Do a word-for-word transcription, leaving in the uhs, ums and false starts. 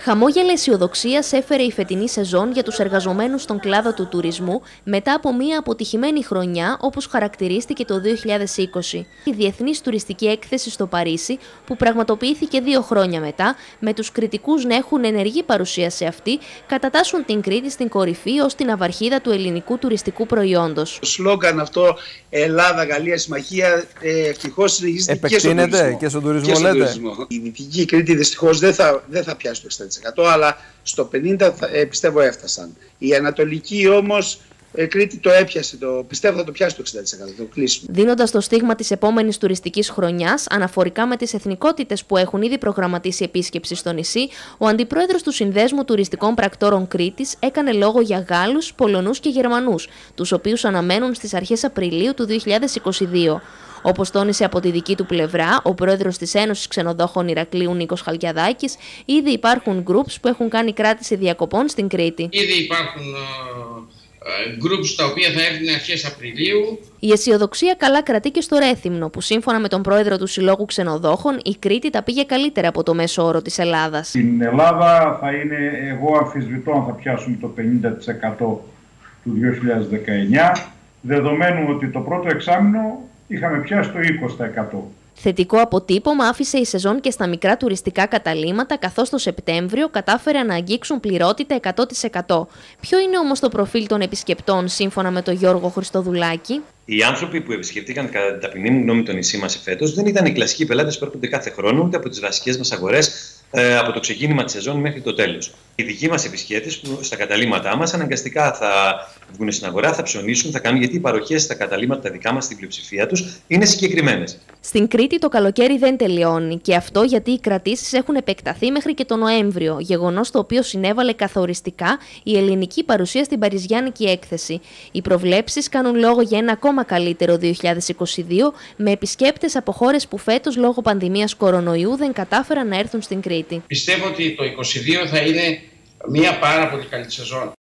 Χαμόγελα αισιοδοξίας έφερε η φετινή σεζόν για τους εργαζομένους στον κλάδο του τουρισμού μετά από μια αποτυχημένη χρονιά όπως χαρακτηρίστηκε το δύο χιλιάδες είκοσι. Η Διεθνής Τουριστική Έκθεση στο Παρίσι, που πραγματοποιήθηκε δύο χρόνια μετά, με τους κριτικούς να έχουν ενεργή παρουσία σε αυτή, κατατάσσουν την Κρήτη στην κορυφή ως την ναυαρχίδα του ελληνικού τουριστικού προϊόντος. Το σλόγγαν αυτό Ελλάδα-Γαλλία συμμαχία ευτυχώς συνεχίζεται και στον τουρισμό. Και στον τουρισμό, και στον λέτε. τουρισμό. Η Δυτική Κρήτη δυστυχώς δεν θα, δεν θα πιάσει το εξήντα τοις εκατό, αλλά στο πενήντα τοις εκατό θα, ε, πιστεύω έφτασαν. Η Ανατολική όμως ε, Κρήτη το έπιασε, το, πιστεύω θα το πιάσει το εξήντα τοις εκατό, το κλείσιμο. Δίνοντας το στίγμα της επόμενης τουριστικής χρονιάς, αναφορικά με τις εθνικότητες που έχουν ήδη προγραμματίσει επίσκεψη στο νησί, ο αντιπρόεδρος του Συνδέσμου Τουριστικών Πρακτόρων Κρήτης έκανε λόγο για Γάλλους, Πολωνούς και Γερμανούς, τους οποίους αναμένουν στις αρχές Απριλίου του δύο χιλιάδες είκοσι δύο. Όπως τόνισε από τη δική του πλευρά, ο πρόεδρος της Ένωσης Ξενοδόχων Ηρακλείου Νίκος Χαλκιαδάκης, ήδη υπάρχουν groups που έχουν κάνει κράτηση διακοπών στην Κρήτη. Ήδη υπάρχουν uh, groups τα οποία θα έρθουν αρχές Απριλίου. Η αισιοδοξία καλά κρατεί και στο Ρέθυμνο, που σύμφωνα με τον πρόεδρο του Συλλόγου Ξενοδόχων, η Κρήτη τα πήγε καλύτερα από το μέσο όρο της Ελλάδας. Στην Ελλάδα θα είναι, εγώ αμφισβητώ αν θα πιάσουμε το πενήντα τοις εκατό του δύο χιλιάδες δεκαεννιά, δεδομένου ότι το πρώτο εξάμηνο είχαμε πιάσει το είκοσι τοις εκατό. Θετικό αποτύπωμα άφησε η σεζόν και στα μικρά τουριστικά καταλύματα, καθώς το Σεπτέμβριο κατάφερε να αγγίξουν πληρότητα εκατό τοις εκατό. Ποιο είναι όμως το προφίλ των επισκεπτών, σύμφωνα με τον Γιώργο Χριστοδουλάκη? Οι άνθρωποι που επισκεφτήκαν κατά την ταπεινή μου γνώμη το νησί μας φέτος δεν ήταν οι κλασικοί πελάτες που έρχονται κάθε χρόνο, ούτε από τις βασικές μας αγορές ε, από το ξεκίνημα της σεζόν μέχρι το τέλος. Οι δικοί μας επισκέπτες που στα καταλύματά μας αναγκαστικά θα βγουν στην αγορά, θα ψωνίσουν, θα κάνουν, γιατί οι παροχές στα καταλύματα τα δικά μας στην πλειοψηφία τους είναι συγκεκριμένες. Στην Κρήτη το καλοκαίρι δεν τελειώνει, και αυτό γιατί οι κρατήσεις έχουν επεκταθεί μέχρι και τον Νοέμβριο, γεγονός το οποίο συνέβαλε καθοριστικά η ελληνική παρουσία στην Παριζιάνικη Έκθεση. Οι προβλέψεις κάνουν λόγο για ένα ακόμα καλύτερο δύο χιλιάδες είκοσι δύο, με επισκέπτες από χώρες που φέτος λόγω πανδημίας κορονοϊού δεν κατάφεραν να έρθουν στην Κρήτη. Πιστεύω ότι το είκοσι δύο θα είναι μια πάρα πολύ καλή σεζόν.